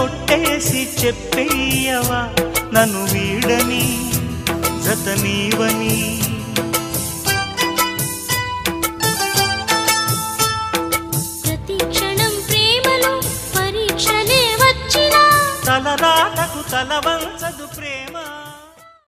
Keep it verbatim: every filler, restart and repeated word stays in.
ఒట్టేసి చెప్పేయవా నన్ను వీడని జత నీవని ప్రతి క్షణం ప్రేమలో పరీక్షలే వచ్చినా తలరాతకు తలవ